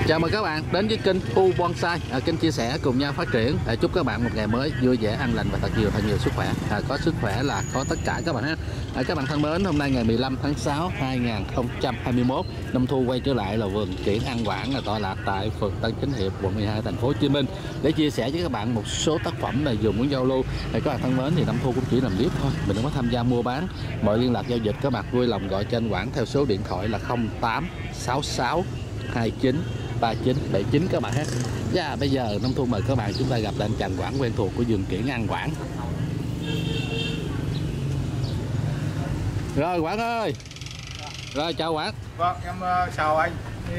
Chào mừng các bạn đến với kênh Phu Bonsai, kênh chia sẻ cùng nhau phát triển. Chúc các bạn một ngày mới vui vẻ, an lành và thật nhiều sức khỏe. Có sức khỏe là có tất cả các bạn ha. Các bạn thân mến, hôm nay ngày 15 tháng 6 2021, Năm Thu quay trở lại là vườn kiển An Quảng là tọa lạc tại phường Tân Chánh Hiệp, quận 12, thành phố Hồ Chí Minh để chia sẻ với các bạn một số tác phẩm này dùng muốn giao lưu. Các bạn thân mến, thì Năm Thu cũng chỉ làm clip thôi, mình không có tham gia mua bán. Mọi liên lạc giao dịch các bạn vui lòng gọi cho anh Quảng theo số điện thoại là 0866 29 3979 các bạn ha. Và bây giờ Năm Thu mời các bạn chúng ta gặp anh chàng Quảng quen thuộc của vườn kiển An Quảng. Rồi Quảng ơi. Rồi chào Quảng. Vâng, em chào anh.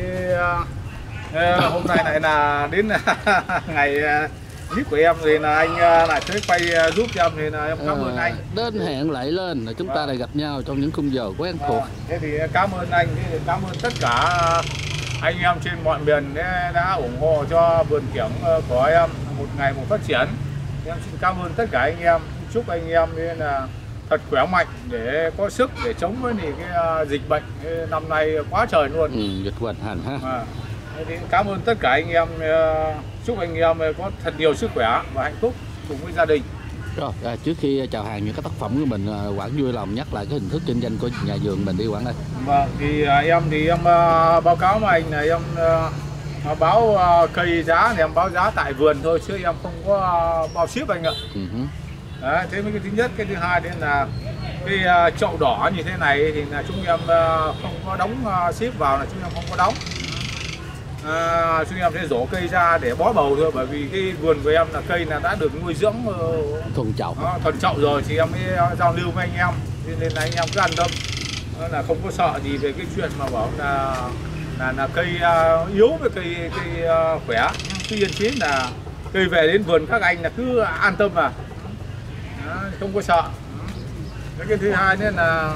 Hôm nay lại là đến ngày clip của em thì là anh lại tới quay giúp cho em thì là em cảm ơn anh. Đến hẹn lại lên là chúng ta lại gặp nhau trong những khung giờ quen thuộc. Thế thì cảm ơn anh, cảm ơn tất cả anh em trên mọi miền đã ủng hộ cho vườn kiển của em một ngày một phát triển. Em xin cảm ơn tất cả anh em, chúc anh em nên là thật khỏe mạnh để có sức để chống với cái dịch bệnh năm nay quá trời luôn. Dịch hoành hành ha. Thì cảm ơn tất cả anh em, chúc anh em có thật nhiều sức khỏe và hạnh phúc cùng với gia đình. Rồi, trước khi chào hàng những cái tác phẩm của mình, Quảng vui lòng nhắc lại cái hình thức kinh doanh của nhà vườn mình đi Quảng ơi. Vâng, thì em báo cáo với anh là em báo cây giá thì em báo giá tại vườn thôi chứ em không có bao ship anh ạ. Đấy, thế mới cái thứ nhất, cái thứ hai nên là cái chậu đỏ như thế này thì là chúng em không có đóng ship vào, là chúng em không có đóng. Chúng em sẽ rổ cây ra để bó bầu thôi, bởi vì cái vườn của em là cây là đã được nuôi dưỡng thuần chậu rồi thì em mới giao lưu với anh em, nên là anh em cứ an tâm là không có sợ gì về cái chuyện mà bảo là cây yếu với cây khỏe. Tuy nhiên chính là cây về đến vườn các anh là cứ an tâm mà. Đó, không có sợ. Cái thứ hai nữa là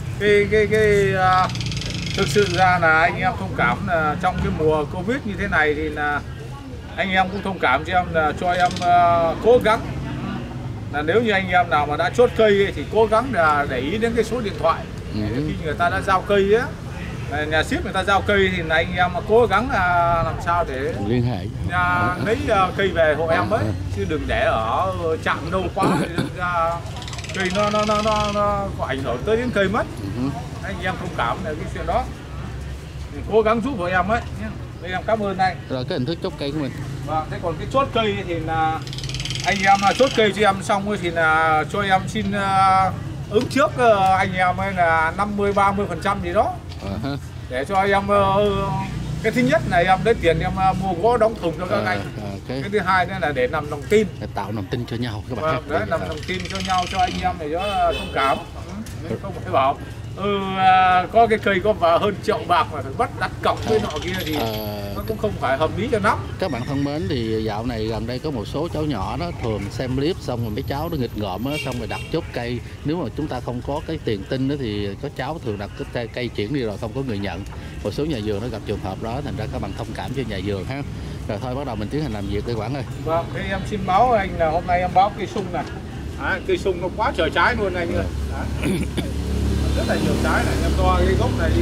thực sự ra là anh em thông cảm là trong cái mùa Covid như thế này thì là anh em cũng thông cảm cho em, là cho em cố gắng là nếu như anh em nào mà đã chốt cây ấy, thì cố gắng là để ý đến cái số điện thoại. Khi người ta đã giao cây á, nhà ship người ta giao cây thì là anh em mà cố gắng là làm sao để liên hệ lấy cây về hộ em ấy, chứ đừng để ở trạm đâu quá ra cây nó có ảnh hưởng tới đến cây mất. Anh em thông cảm là cái chuyện đó, thì cố gắng giúp hộ em ấy nhé. Đây em cảm ơn anh. Rồi cái hình thức chốt cây của mình. Vâng, thế còn cái chốt cây thì là anh em chốt cây cho em xong thì là cho em xin ứng trước anh em ấy là 50-30% gì đó, để cho em cái thứ nhất là em lấy tiền em mua gỗ đóng thùng cho các anh. Cái thứ hai nữa là để làm lòng tin, để tạo lòng tin cho nhau các bạn. Đấy, làm lòng tin cho nhau, cho anh em để cho thông cảm. Không phải bảo có cái cây có và hơn triệu bạc mà phải bắt đặt cọc với nọ kia thì nó cũng không phải hợp lý cho lắm. Các bạn thân mến, thì dạo này gần đây có một số cháu nhỏ đó thường xem clip xong rồi mấy cháu nó nghịch ngợm á, xong rồi đặt chốt cây. Nếu mà chúng ta không có cái tiền tin đó thì có cháu thường đặt cái cây chuyển đi rồi không có người nhận. Một số nhà vườn nó gặp trường hợp đó, thành ra các bạn thông cảm cho nhà vườn ha. Rồi thôi bắt đầu mình tiến hành làm việc đi Quảng ơi. Vâng, thế em xin báo anh là hôm nay em báo cây sung này. Cây sung nó quá trời trái luôn anh ơi. Rất là nhiều trái này, em to cái gốc này đi.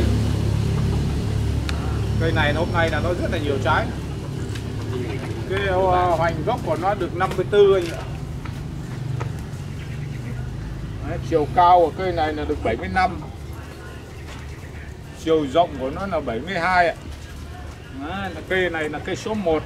Cây này hôm nay là nó rất là nhiều trái. Cái hoành gốc của nó được 54 anh ạ. Đấy, chiều cao của cây này là được 75. Chiều rộng của nó là 72 ạ. Đấy, cây này là cây số 1.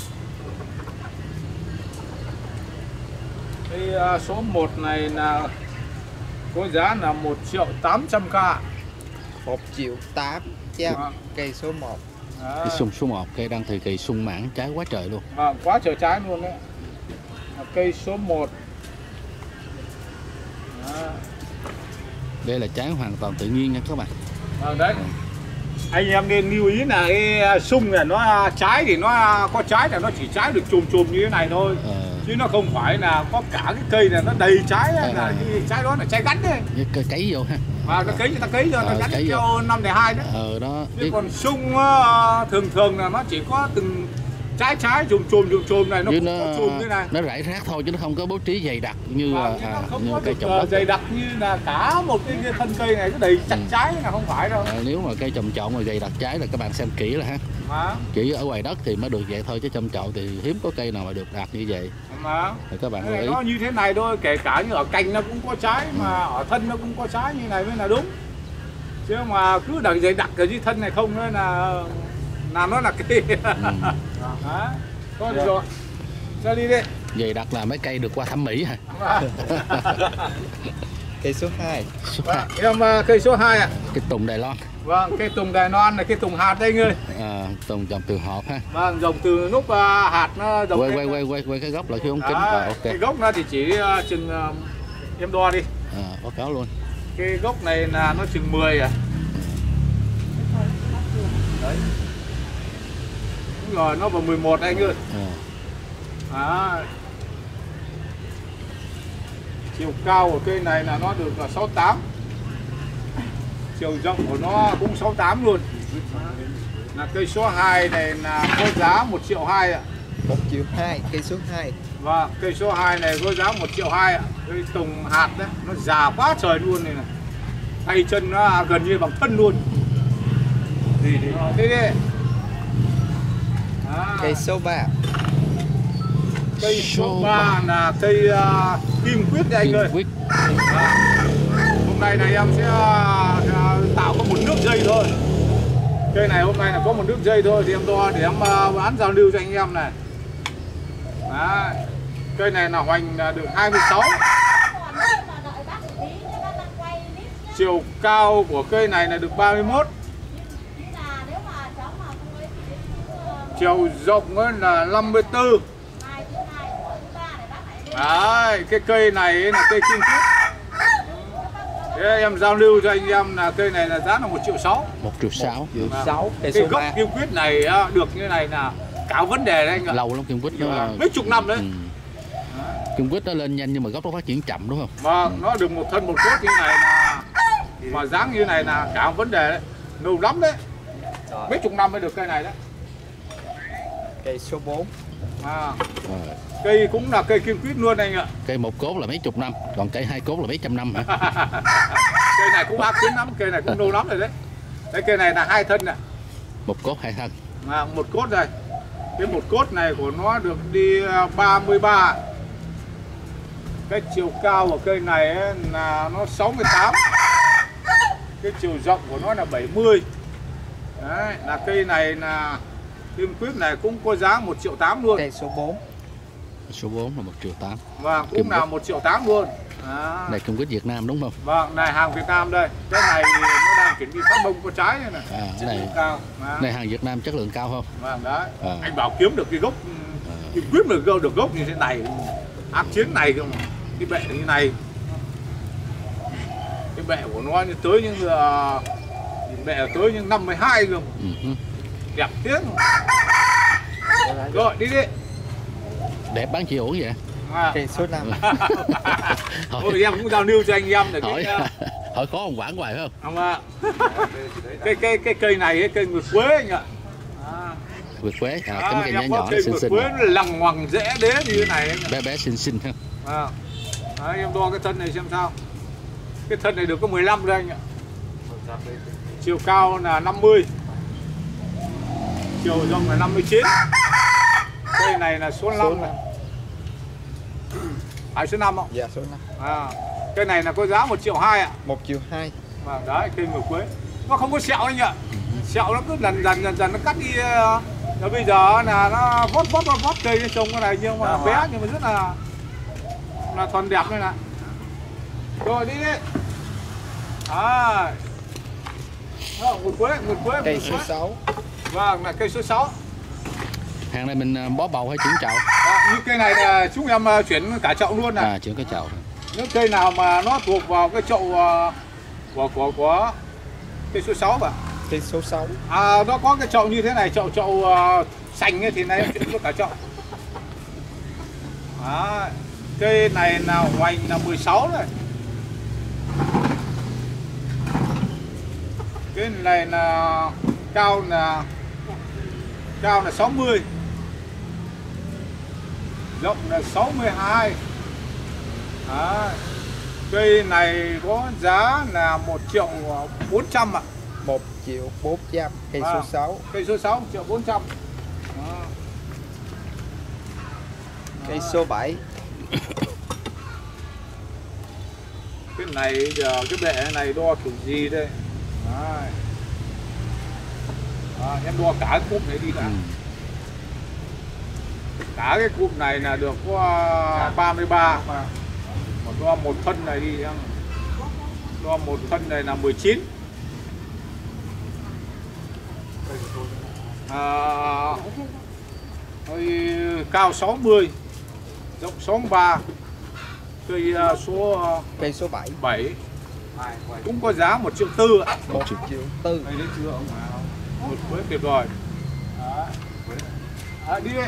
Cây số 1 này là có giá là 1.800.000. 1.800.000 cây số 1. Cái sung số 1, cây đang thời kỳ sung mãn, trái quá trời luôn. Quá trời trái luôn đấy. Cây số 1. Đây là trái hoàn toàn tự nhiên nha các bạn. Đấy. Anh em nên lưu ý là cái sung này nó trái thì nó có trái là nó chỉ trái được chùm như thế này thôi. Chứ nó không phải là có cả cái cây này nó đầy trái, là cái trái đó là trái gắn đấy. Cây cấy vô ha. Nó cấy người ta cấy cho nó gắn theo 502 đó. Đó. Chứ còn sung thường là nó chỉ có từng trái chùm này nó chứ cũng có chùm thế này. nó rải rác thôi chứ nó không có bố trí dày đặc như không có cây trồng đất. dày đặc như là cả một cái thân cây này cứ đầy chặt trái là không phải đâu. Nếu mà cây trồng trọt mà dày đặc trái là các bạn xem kỹ là ha. Chỉ ở ngoài đất thì mới được vậy thôi chứ trồng trọt thì hiếm có cây nào mà được đạt như vậy. Thì các bạn lưu ý. Nó như thế này thôi, kể cả như ở cành nó cũng có trái mà ở thân nó cũng có trái như này mới là đúng. Chứ mà cứ đằng dày đặc ở dưới thân này không nữa là nó là cây. Thôi được rồi. Cho đi đi. Dày đặc là mấy cây được qua thẩm mỹ hả? Cây số 2. Em cây số 2 ạ. Cái tùng Đài Loan. Vâng, cây tùng Đài Loan này, cây tùng hạt đây anh ơi. Tùng trồng từ hộp ha. Vâng, trồng từ lúc hạt nó trồng. Quay cái gốc lại khi không kính. Ok. Cái gốc nó thì chỉ chừng em đo đi. Báo cáo luôn. Cái gốc này là nó chừng 10 à. Đấy. Đúng rồi, nó vào 11 anh ơi. Chiều cao của cây này là nó được là 68. Chiều rộng của nó cũng 68 luôn. Là cây số 2 này là có giá 1,2 triệu ạ. 1,2 triệu, cây số 2. Vâng, cây số 2 này có giá 1,2 triệu ạ. Cây tùng hạt đấy, nó già quá trời luôn này này. Tay chân nó gần như bằng thân luôn. Thế đi. Cây số 3. Cây số 3 là cây kim quyết đấy anh ơi. Hôm nay này em sẽ tạo có một nước dây thôi. Cây này hôm nay là có một nước dây thôi thì em đo để em bán giao lưu cho anh em này. Đấy. Cây này là hoành được 26. Chiều cao của cây này là được 31. Chiều rộng là 54. Đấy, cái cây này là cây kim quyết. Thế em giao lưu cho anh em là cây này là giá là 1,6 triệu. 1,6 triệu. Cái gốc kim quyết này được như này là cả vấn đề đấy anh ạ. Lâu lắm kim quyết nó mấy chục năm đấy. Kim quyết nó lên nhanh nhưng mà gốc nó phát triển chậm đúng không? Vâng, nó được một thân một cốt như này là mà dáng như này là cả vấn đề đấy. Lâu lắm đấy. Mấy chục năm mới được cây này đấy. Cây số 4. Cây cũng là cây kim quyết luôn anh ạ. Cây một cốt là mấy chục năm, còn cây hai cốt là mấy trăm năm hả? Cây này cũng ác chiến lắm, cây này cũng lâu lắm rồi đấy. Cái cây này là 2 thân này. Một cốt 2 thân. Một cốt này. Cái một cốt này của nó được đi 33. Cái chiều cao của cây này là nó 68. Cái chiều rộng của nó là 70. Đấy, là cây này là kim quyết này cũng có giá 1,8 triệu luôn. Cây số 4. Số 4 là 1,8 triệu. Vâng, cũng là 1,8 triệu luôn. Này kim quyết Việt Nam đúng không? Vâng, này hàng Việt Nam đây. Cái này nó đang chuẩn bị phát bông có trái này. Cái này cao. Này hàng Việt Nam chất lượng cao không? Vâng, đấy. Anh bảo kiếm được cái gốc kim quyết được gốc như thế này, ác chiến này cơ mà. Cái bệ như này. Cái bệ của nó như tới những bệ tới những 52 cơ. Đẹp tiếc. Rồi đi đi. Đẹp bán chị ổn vậy? Cây số 5. Thôi em cũng giao lưu cho anh em để hỏi khó ông Quảng hoài phải không? Không ạ. Cái cây này cái cây nguyệt quế anh ạ. Nguyệt quế, cái cây nhỏ nhỏ xinh xinh. Nguyệt quế nó lằng ngoằng dễ đế như thế này. Bé xinh xinh ha. Đấy, em đo cái thân này xem sao. Cái thân này được có 15 đây anh ạ. Chiều cao là 50. Chiều rộng là 59. Cây này là số 5 này. Phải số 5 không? Dạ số 5. Cây này là có giá 1,2 triệu ạ. 1,2 triệu. Đấy, cây nguyệt quế. Nó không có sẹo anh ạ. Sẹo nó cứ dần nó cắt đi. Rồi bây giờ là nó vót cây nó trông cái này nhưng mà bé nhưng mà rất là thuần đẹp đây này. Rồi đi đi. Nguyệt quế. Cây số 6. Vâng, là cây số 6. Hàng này mình bó bầu hay chuyển chậu? Như cây này là chúng em chuyển cả chậu luôn này. Chuyển cái chậu. Những cây nào mà nó thuộc vào cái chậu của cây số 6 và cây số 6. Nó có cái chậu như thế này, chậu xanh ấy, thì này em chuyển cho cả chậu. Cây này là hoành là 16 này. Cái này là cao là 60. rộng là 62. Cây này có giá là 1.400.000 ạ. 1.400.000. Cây số 6. Cây số 6 1.400.000. Cây số 7. Cái này giờ cái bệ này đo kiểu gì đây? Em đo cả cái cụm này đi cả. Cả cái cụm này là được có 33. Mà đo một thân này đi em. Đo một thân này là 19. Cao 60, rộng 63. Cây số 7 cũng có giá 1.4 triệu ạ. 1.4 triệu. Đây đến chưa ông nào? Một bữa kịp rồi. Đi đây.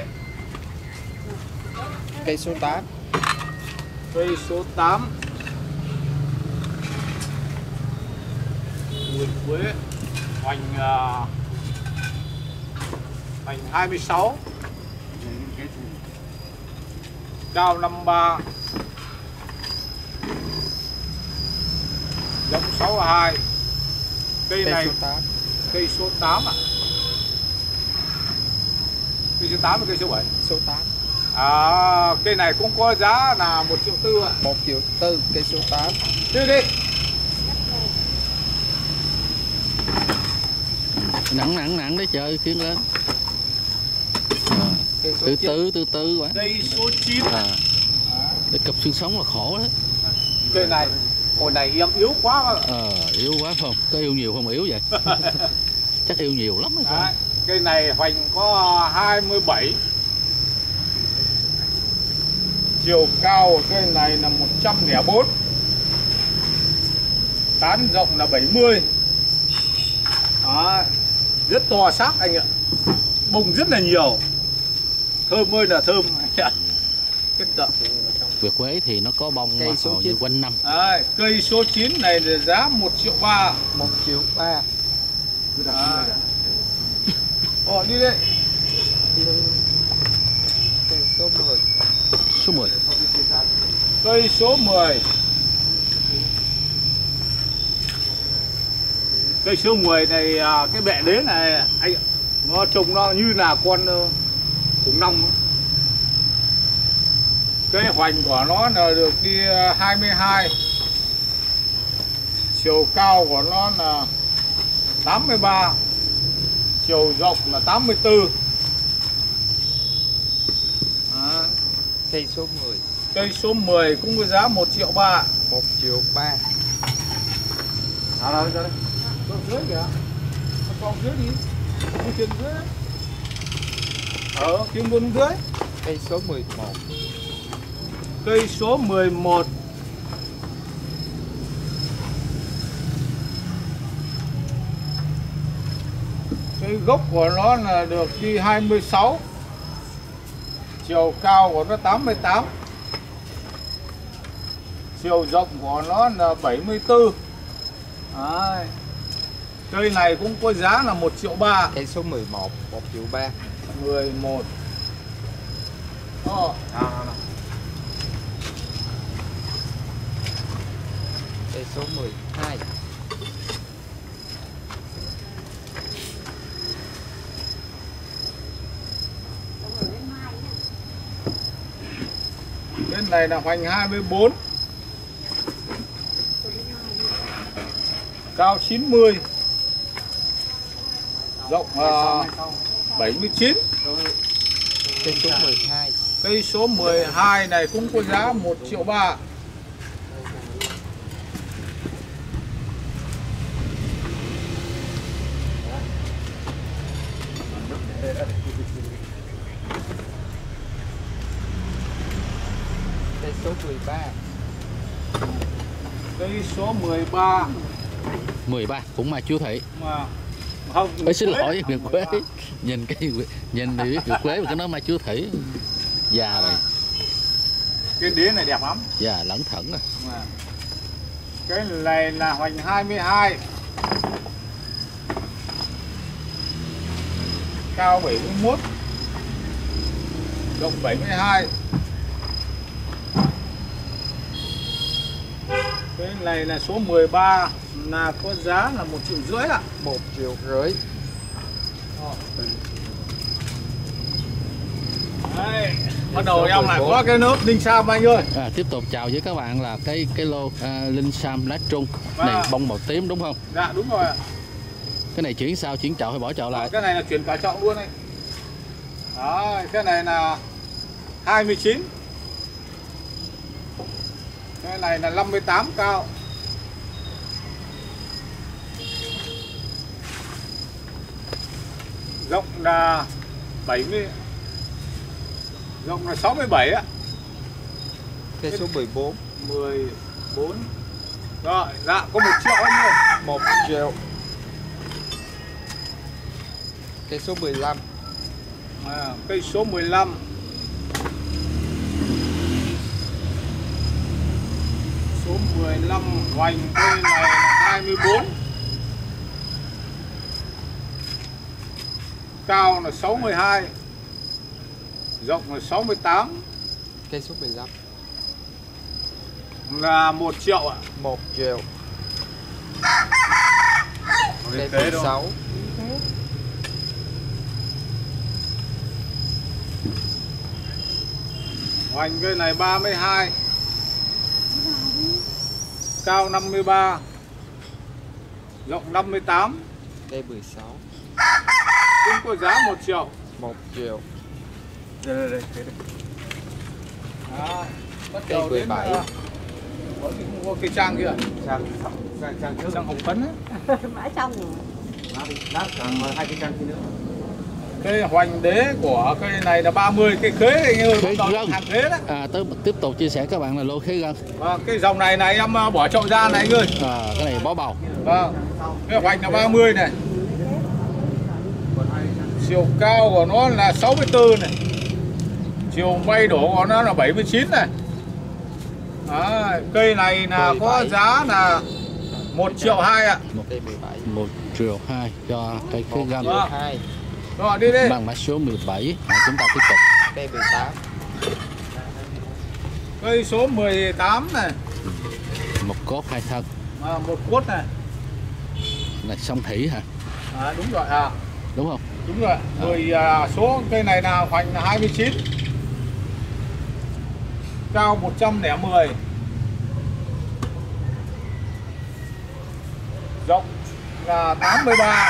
Cây số 8. Cây số 8. Vườn quế hoành 26, cao 53, rộng 62. Cây này số 8. Cây số 8 ạ. Cây số 8 và cây số 7. Số 8. Cây này cũng có giá là 1.4 triệu ạ. 1.4 triệu. Cây số 8. Đi. Nặng đấy trời, khiêng lên. Từ từ quá. Cây số 9. Cái cặp xương sống là khổ đấy. Cây này hồi này em yếu quá. Yếu quá không? Có yêu nhiều không yếu vậy? Chắc yêu nhiều lắm hay sao? Cây này hoành có 27. Chiều cao của cây này là 104. Tán rộng là 70. Rất to xác anh ạ. Bông rất là nhiều. Thơm ơi là thơm. Việt quế thì nó có bông hầu như quanh năm. Cây số 9 này là giá 1.3 triệu. 1.3 triệu. Đi đây. Cây số 10. Số 10. Cây số 10. Cây số 10 này cái bẹ đế này anh nó trông nó như là con khủng long. Cái hoành của nó là được đi 22. Chiều cao của nó là 83. Chiều rộng là 84. Cây số 10. Cây số 10 cũng có giá 1.3 triệu. 1.3 triệu. Đâu ra đây? Con dưới kìa. Con dưới đi. Đi trên dưới. Kiếm con dưới. Cây số 11. Cây số 11. Cái gốc của nó là được đi 26. Chiều cao của nó 88. Chiều rộng của nó là 74. Cây này cũng có giá là 1.3 triệu. Cây số 11. 1.3 triệu. 11. Cây số 12. Bên này là hoành 24. Cao 90. Rộng 79. Cây số 12. Cây số 12 này cũng có giá 1.3 triệu. Cây số 13. Cây số 13. 13 cũng mà chú thị. Mà không. Xin lỗi Việt quế. Nhìn thì biết Việt quế mà cái nó mai chú thị. Già rồi. Cái đĩa này đẹp lắm. Già lẩn thẩn rồi. Cái này là hoành 22. Cao 71. rộng 72. Cái này là số 13 là có giá là 1,5 triệu ạ. 1,5 triệu. Đây, bắt đầu em lại có cái nớp Linh Sam anh ơi. Tiếp tục chào với các bạn là cái lô Linh Sam lá trung này, bông màu tím đúng không? Dạ đúng rồi ạ. Cái này chuyển sao, chuyển chậu hay bỏ chậu lại? Cái này là chuyển cả chậu luôn anh. Đó, cái này là 29. Cái này là 58 cao. Rộng là 70. Rộng là 67 á. Cây số 14. 14. Rồi, dạ có 1 triệu anh ơi. 1 triệu. Cây số 15. Cây số 15. Số 15 hoành cây này là 24. Cao là 62. Rộng là 68. Cây số 15. Là 1 triệu ạ. 1 triệu. Cây Cây 16. Hoành cây này 32. Cao 53. Rộng 58. Cây 16. Cũng có giá 1 triệu. 1 triệu. Đây. Đó, bắt Cây đầu đến 17. có cây trang kia. Trang hồng phấn ấy. Mãi xong rồi. Hai cái trang kia nữa. Cây hoành đế của cây này là 30, cây khế anh ơi, Khế bắt đầu gân. hàng khế đấy. Tiếp tục chia sẻ các bạn là lô khế gân. Vâng, cái dòng này này em bỏ chậu ra này anh ơi. Cái này bó bầu. Vâng, cái hoành là 30 này. Chiều cao của nó là 64 này. Chiều bay đổ của nó là 79 này. Đó, cây này là 17. có giá là 1,2 triệu ạ. Cây 17. 1,2 triệu cho cây khế gân. 1,2 triệu. Rồi đi đi. Bằng mã số 17. Chúng ta tiếp tục. Cây 18. Cây số 18 này. Một cốt 2 thân. Một cốt này. Là song thủy hả? Đúng rồi Đúng không? Đúng rồi. Số cây này là hoành là 29. Cao 110. Rộng là 83.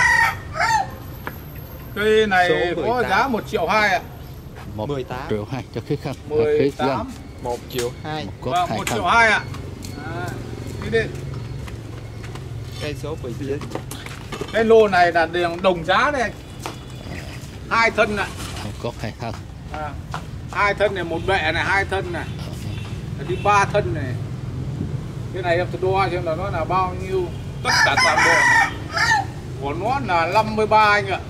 Cây này Số có 18. giá 1,2 triệu ạ. 18. 1,2 triệu cho khế gân. Khế gân. 18. 1,2 triệu. Một cốt Vâng, 2 1,2 thân. triệu ạ. Đi đi. Cây số 19. Cái lô này là đồng giá đây. 2 thân này. Một cốt 2 thân. 2 thân này, một bệ này, 2 thân này. Đi 3 thân này. Cái này em đo xem là nó là bao nhiêu. Tất cả toàn bộ này. Của nó là 53 anh ạ.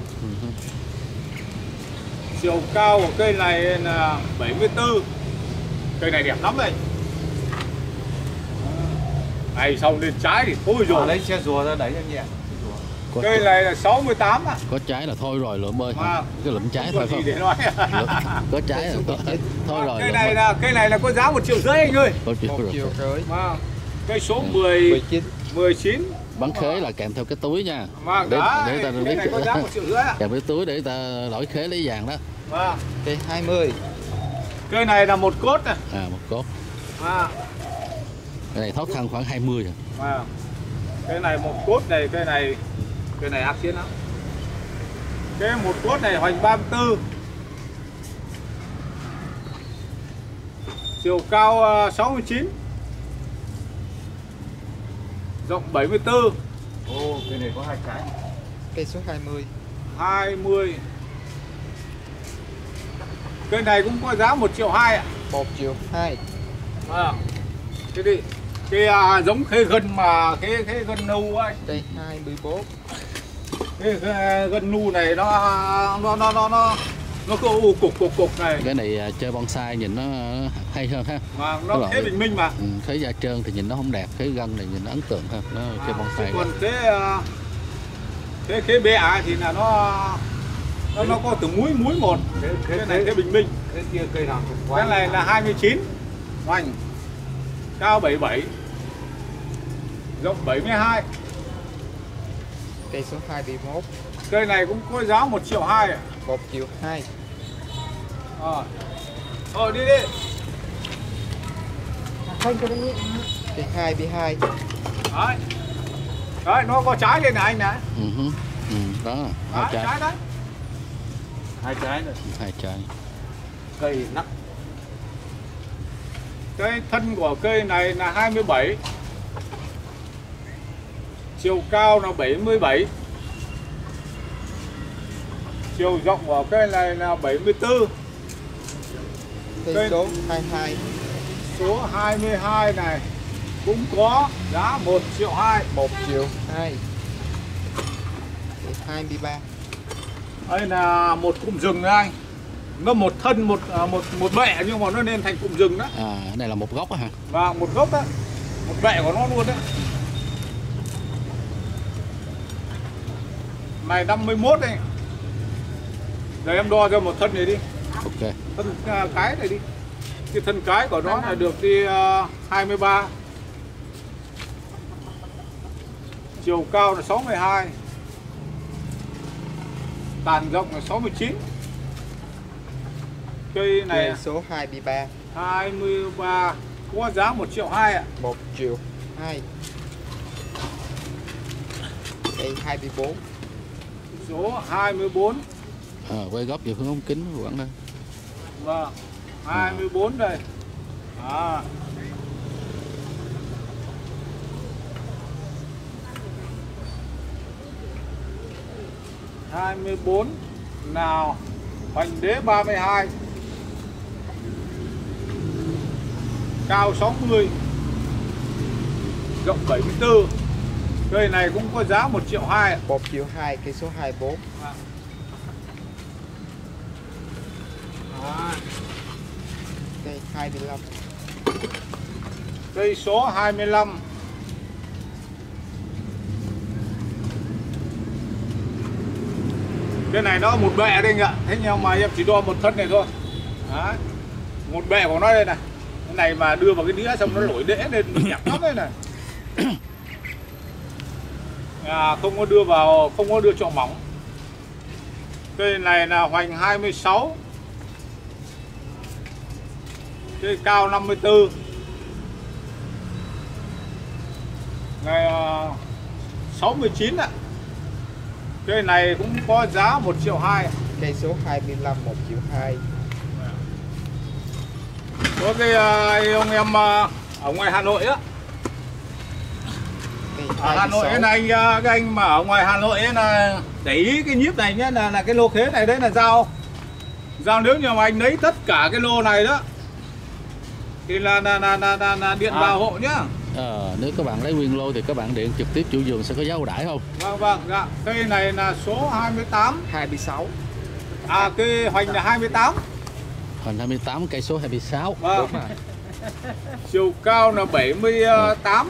Chiều cao của cây này là 74. Cây này đẹp lắm đây. Này xong lên trái thì thôi rồi. Lấy xe rùa ra đẩy cho nhẹ. Cây này là 68 ạ. Có trái là thôi rồi lượm ơi. Vâng. Cái lượm trái Không thôi có không? gì để nói. Có trái là thôi rồi. Cây này là có giá 1,5 triệu anh ơi. 1,5 triệu 1,5 rồi. triệu. Vâng. Cây số 19. 19. Bán khế là kèm theo cái túi nha. Vâng, Để đấy, ta cây biết này có giá 1,5 triệu ạ. kèm cái túi để ta đổi khế lấy vàng đó. Vâng. Cây 20. Cây này là một cốt này. Một cốt. Vâng. Cái này thoát thân khoảng 20 rồi. Vâng. Cây này một cốt này, cây này ác chiến lắm. Cái một cốt này hoành 34. Chiều cao 69. Rộng 74. Cây này có 2 trái. Cây số 20. 20. Cây này cũng có giá 1,2 triệu ạ. 1,2 triệu. Vâng. Cái đi. Cái giống khế gân mà cái gân nâu ấy. Cây 24. Cái gân nu này nó có cục này. Cái này chơi bonsai nhìn nó hay hơn ha. Mà nó khế bình minh mà. Khế da trơn thì nhìn nó không đẹp, khế gân này nhìn nó ấn tượng hơn. Nó chơi bonsai. Còn khế bẹ thì là nó Nó có từ múi một. Cái này cái bình minh. Cái kia cây nào cũng Cái này là 29 hoành, cao 77, rộng 72. Cây số 21. Cây này cũng có giá 1,2 triệu ạ. 1,2 triệu. Đi đi. Cây 22. Đấy, nó có trái lên này anh này. Đó, Đấy, hai trái. trái đấy. hai trái rồi. Hai trái. Cây nặng. Cái thân của cây này là 27, chiều cao là 77, chiều rộng của cây này là 74. Cây số 22. Số 22 này cũng có giá 1,2 triệu. 1,2 triệu. Cây 23. Đây là một cụm rừng đấy anh. Nó một thân một bẹ nhưng mà nó nên thành cụm rừng đó. Này là một gốc hả? Và một gốc đó, một bẹ của nó luôn đấy. Này 51 đây. Rồi em đo cho một thân này đi. Ok. Thân cái này đi. Cái thân cái của nó là được đi 23. Chiều cao là 62. Tàn rộng là 69. Cây này Cây số 23. 23 có giá 1,2 triệu ạ. 1,2 triệu. Cây 24. Số 24. Quay góc về hướng ống kính quảng đây. Vâng. 24 đây. 24 nào, hoành đế 32, cao 60, rộng 74. Cây này cũng có giá 1,2 triệu. 1,2 triệu, cây số 24. Cây 25. Cây số 25. Cái này nó một bẹ đây anh ạ. Thế nhưng mà em chỉ đo một thân này thôi. Đấy. Một bẹ của nó đây này. Cái này mà đưa vào cái đĩa xong nó nổi đẽ lên đẹp lắm đây này. Không có đưa vào, không có đưa trọ mỏng. Cây này là hoành 26. Cây cao 54. Này 69 ạ. Cây này cũng có giá 1,2 triệu. Cây số 25, 1,2 triệu. Có cái ông em ở ngoài Hà Nội á. Ở Hà Nội cái anh mà ở ngoài Hà Nội ấy là để ý cái nhíp này nhé, là cái lô khế này đấy là dao nếu như mà anh lấy tất cả cái lô này đó thì là điện vào hộ nhá. Nếu các bạn lấy nguyên lô thì các bạn điện trực tiếp chủ vườn sẽ có giá ưu đãi không? Vâng, dạ. Cây này là số 28. 26. Cây hoành là 28. Hoành 28, cây số 26. Vâng. Đúng rồi. Chiều cao là 78.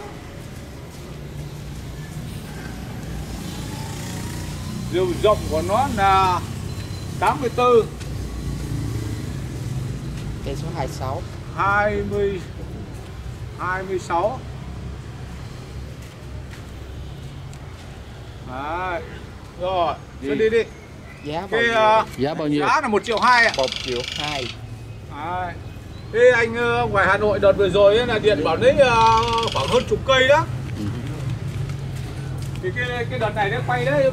Chiều rộng của nó là 84. Cây số 26. 26. Đấy. Rồi, đi. Giá bao nhiêu? Giá bao nhiêu? Giá là 1,2 triệu ạ. 1,2 triệu. Đấy. Thế anh ngoài Hà Nội đợt vừa rồi ấy là điện bảo lấy khoảng hơn chục cây đó. Thì cái đợt này nó quay đấy.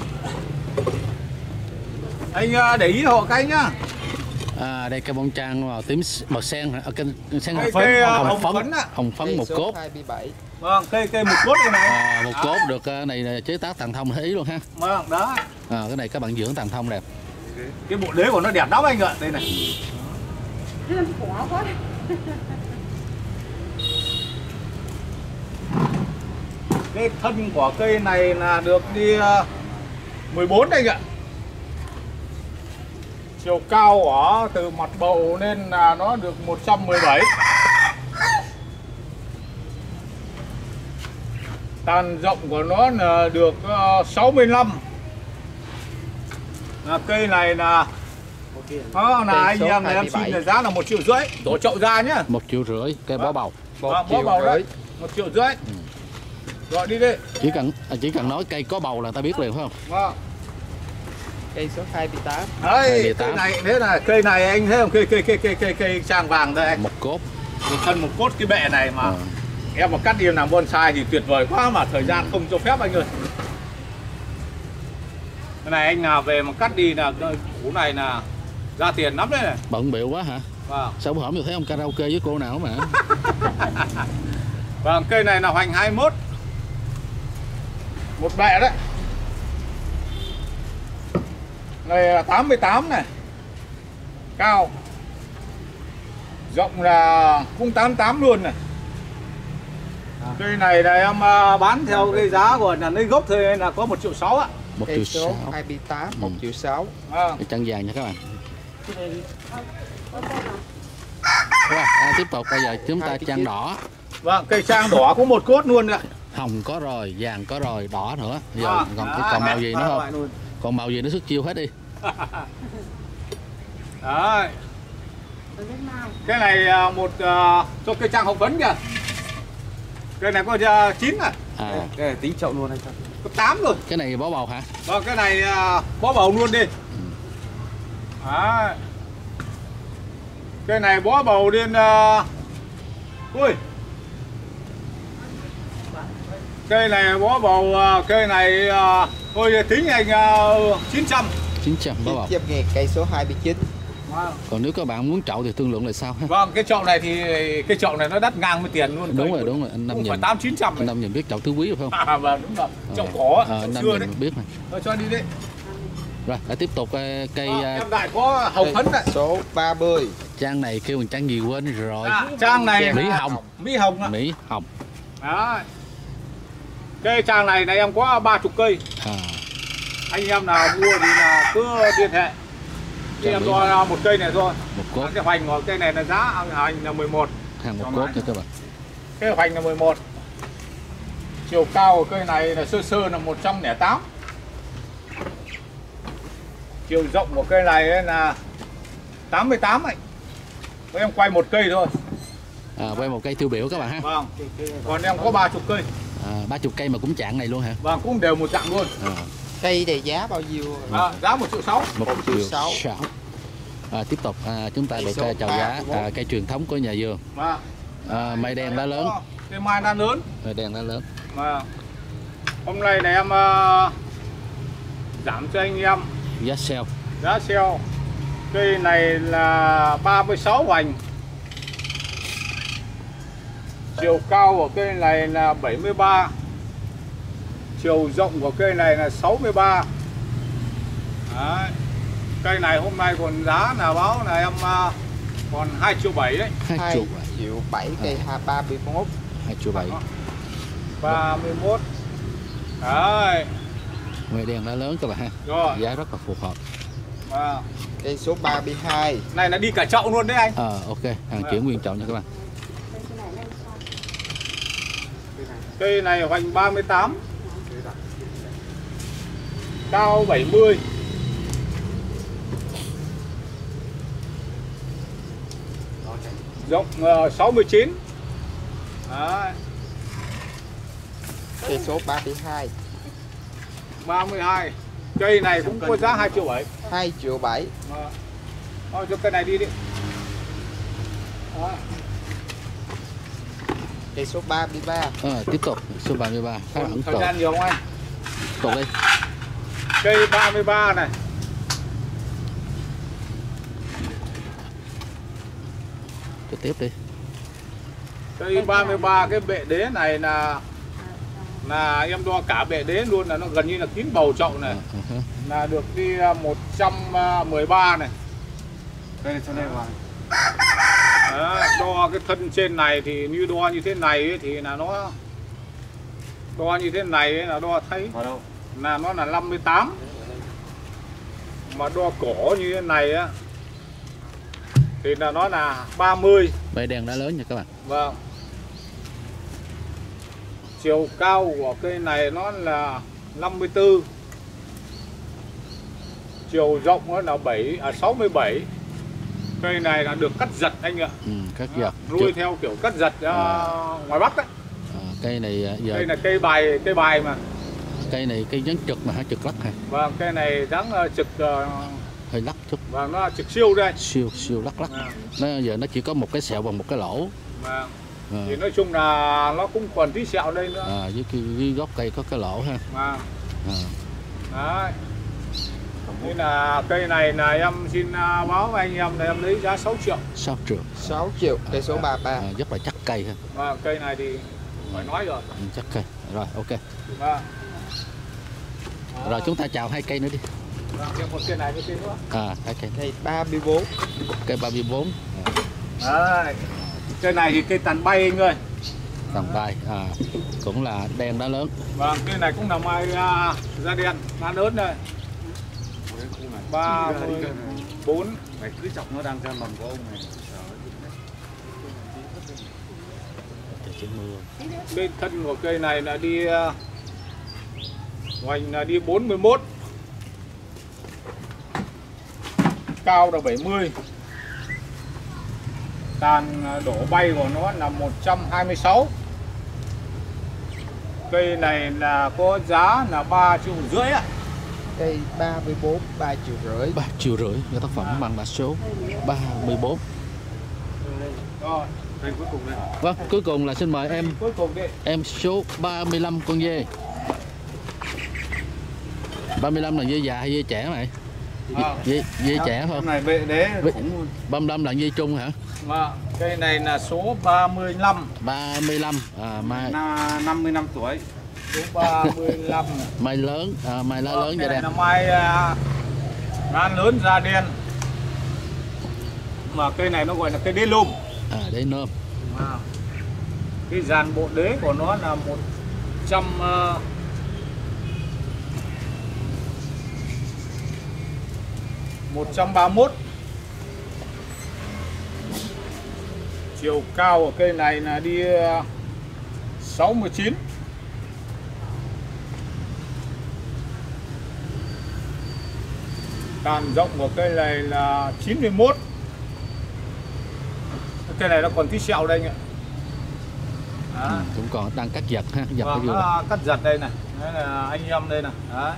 Anh để ý hộ cái nhá. Đây cây bông trang màu tím, màu sen, sen hồng phấn, hồng phấn một cốt. 27. Vâng, cây một cốt đây này. Một cốt được này chế tác tàn thông thấy ý luôn ha. Vâng, đó. Cái này các bạn dưỡng tàn thông đẹp. Cái bộ đế của nó đẹp lắm anh ạ, đây này. Cái thân của cây này là được đi 14 anh ạ. Chiều cao của từ mặt bầu lên là nó được 117. Tàn rộng của nó là được 65. Cây này là anh số em này em 27. xin là giá là 1,5 triệu, đổ chậu ra nhá. 1,5 triệu cây bó bầu. Một Bó bầu triệu đấy, rưỡi. 1,5 triệu. Gọi đi đi. Chỉ cần nói cây có bầu là ta biết liền phải không? Vâng. Cây số 28. Đấy, 28. cây này thế là cây này anh thấy không? Cây trang vàng đây. Một cốt. Một thân một cốt cái bẹ này mà. À. Em mà cắt đi làm bonsai thì tuyệt vời quá mà thời gian không cho phép anh ơi. Cái này anh nào về mà cắt đi là củ này là ra tiền lắm đấy này. Bận bịu quá hả? Vâng. Sao bữa hổm tôi thấy ông karaoke với cô nào mà? Vâng, cây này là hoành 21. Một bẹ đấy. Này là 88 này. Cao. Rộng là cũng 88 luôn này. Cây này là em bán theo cái giá của là lấy gốc thôi là có 1,6 triệu á. 1,6 Cây số triệu. 28, 1,6 triệu. Cái chân vàng nha các bạn. Rồi, tiếp tục bây giờ chúng ta Hai cái trang chiếc. đỏ. Vâng, cây trang đỏ có một cốt luôn ạ. Hồng có rồi, vàng có rồi, đỏ nữa. Giờ còn màu gì nữa không? Còn màu gì nó xuất chiêu hết đi. Đấy. Cái này cho cây trang học vấn kìa. Cây này có 9 à? Cái này tính chậu luôn hay sao? Có 8 rồi. Cái này bó bầu hả? Vâng, cái này bó bầu luôn đi. Đấy. Cây này bó bầu lên ui. Cây này bó bầu, cây này thôi tính anh 900. 900 bó bầu. 900.000 cây số 29. Vâng. Còn nếu các bạn muốn chậu thì thương lượng là sao ha? Vâng, cái chậu này thì cái chậu này nó đắt ngang với tiền luôn. Đúng rồi, anh Năm cũng nhìn. phải 800-900. Anh Năm nhìn biết chậu tứ quý phải không? Vâng, đúng rồi. Chậu cỏ, Anh Năm xưa nhìn đấy. biết mà. Thôi cho đi đi. Rồi, tiếp tục cây Em đại có hồng phấn đấy. Số 30. trang này kêu bằng trang gì quên rồi. Trang này Mỹ hồng. Mỹ hồng ạ. Mỹ hồng. Đấy. Cây trang này em có 30 cây. Anh em nào mua thì là cứ liên hệ. Thì em cho một cây này thôi. Một cốt. Cái hoành của cây này là giá hành là 11. Hàng một cốt cho các bạn. Cái hoành là 11. Chiều cao của cây này là sơ là 108. Chiều rộng của cây này là 88 ấy. Em quay một cây thôi. Quay một cây tiêu biểu các bạn ha. Vâng. Còn em có 30 cây. 30 cây mà cũng chạng này luôn hả? Vâng, cũng đều một dạng luôn. Cây này giá bao nhiêu? Giá 1,6 triệu. 1,6 triệu. Tiếp tục chúng ta được chào giá cây truyền thống của nhà vườn. Mai đen lá lớn. Cây mai đa lớn. Mai đen lá lớn. Hôm nay này em giảm cho anh em Giá sale. giá sale. Cây này là 36 hoành. Chiều cao của cây này là 73. Chiều rộng của cây này là 63. Đấy. Cây này hôm nay còn giá là báo là em còn 2,7 triệu đấy. 2,7 triệu 7 cây 31. 2,7 triệu. 31. Đấy. Mai đen lá lớn các bạn ha. Rồi. Giá rất là phù hợp. Cây số 32. Này là đi cả chậu luôn đấy anh. Ok, hàng chuyển nguyên chậu nha các bạn. Cây này hoành 38. Cao 70. Rộng 69. Đấy. Cây số 32. 32. Cây này cũng có giá 2,7 triệu. 2,7 triệu. Thôi cho cây này đi đi. Đó. Cây số 33. Tiếp tục số 33 khá là ấn Thời tượng. gian nhiều không anh? Tục đi. Cây 33 này. Cho tiếp đi. Cây 33 cái bệ đế này là em đo cả bệ đế luôn, là nó gần như là kín bầu chậu này. Là được đi 113 này. Đây là cho nên là Đó, đo cái thân trên này thì như đo như thế này ấy, thì là nó đo như thế này ấy, là đo thấy vào đâu? là nó là 58. Mà đo cổ như thế này á thì là nó là 30. Mai đen lá lớn nha các bạn. Vâng. Chiều cao của cây này nó là 54. chiều rộng nó là 67. Cây này là được cắt giật anh ạ. Cắt giật. Nuôi theo kiểu cắt giật ngoài Bắc đấy. Cây này giờ Cây là cây bài mà. Cây này cây dáng trực mà hả, trực lắc hả? Vâng, cây này dáng trực hơi lắc chút. Vâng, nó trực siêu đây. Siêu lắc. Nó giờ nó chỉ có một cái sẹo và một cái lỗ. Vâng. Thì nói chung là nó cũng còn tí sẹo đây nữa. Dưới gốc cây có cái lỗ ha. Vâng. Đấy. Nên là cây này là em xin báo với anh em là em lấy giá 6 triệu. 6 triệu. 6 triệu cây số 33. Rất là chắc cây ha. Vâng, cây này thì phải nói rồi. Chắc cây. Rồi, ok. Vâng. Rồi chúng ta chào hai cây nữa đi. Vâng, thêm một cây này với cây nữa. Hai cây. Cây 34. Cây 34. Đấy. Cây này thì cây tàn bay anh ơi. Tàn bay, cũng là đen đá lớn. Vâng, cây này cũng là mai da đen, đá lớn đây. 34. Mày cứ chọc nó đang ra mầm của ông này. Bên thân của cây này là đi hoành là đi 41, cao là 70, tàn đổ bay của nó là 126. Cây này là có giá là 3,5 triệu ạ. Cây 34 3,5 triệu. 3,5 triệu cho tác phẩm mang mã số 34. Rồi, Cây cuối cùng đây. Vâng, cuối cùng là xin mời em. Cuối cùng đi. Em số 35 con dê. 35 là dê già hay dê trẻ này? Dê trẻ thôi. Hôm này bệ đế khủng luôn. 35 là dê trung hả? Cây này là số 35. 35 mai 55 tuổi. Số 35. mai lớn, mai lá lớn da đen. Là mai lan lớn da đen. Mà cây này nó gọi là cây đế lùm. Đế nôm. Cái dàn bộ đế của nó là 131. Chiều cao của cây này là đi 69. Tàn rộng của cây này là 91. Cây này nó còn tí sẹo đây anh ạ. Cũng còn đang cắt giật ha, giật Vâng, nó cắt giật đây này. Đấy là anh em đây này. Đấy.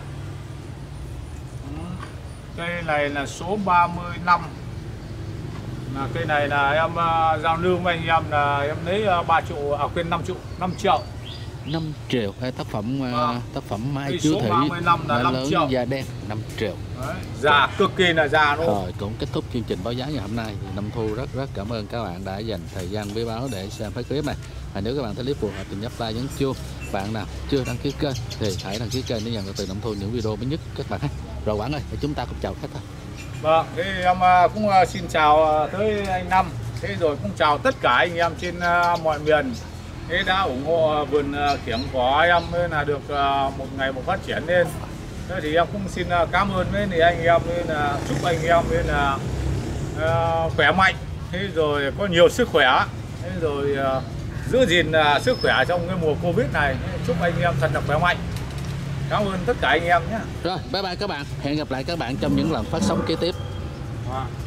Cây này là số 35. Là cây này là em giao lưu với anh em là em lấy 3 triệu, quên 5 triệu, 5 triệu. 5 triệu hay tác phẩm mai Cây chiếu số thị 35 là 5 lớn triệu. da đen 5 triệu. Đấy, già cực kỳ là già luôn. Rồi cũng kết thúc chương trình báo giá ngày hôm nay. Thì Năm Thu rất cảm ơn các bạn đã dành thời gian với báo để xem cái clip này. Và nếu các bạn thấy clip phù hợp thì nhấp like, nhấn chuông. Bạn nào chưa đăng ký kênh thì hãy đăng ký kênh để nhận được từ Năm Thu những video mới nhất các bạn ha. Rồi Quảng ơi, chúng ta cùng chào khách thôi. Vâng, thì em cũng xin chào tới anh Năm. Thế rồi cũng chào tất cả anh em trên mọi miền. Thế đã ủng hộ vườn kiểng của em nên là được một ngày một phát triển lên. Thế thì em cũng xin cảm ơn với thì anh em nên là chúc anh em nên là khỏe mạnh. Thế rồi có nhiều sức khỏe. Thế rồi giữ gìn sức khỏe trong cái mùa Covid này. Chúc anh em thật là khỏe mạnh. Cảm ơn tất cả anh em nhé. Rồi, bye bye các bạn. Hẹn gặp lại các bạn trong những lần phát sóng kế tiếp.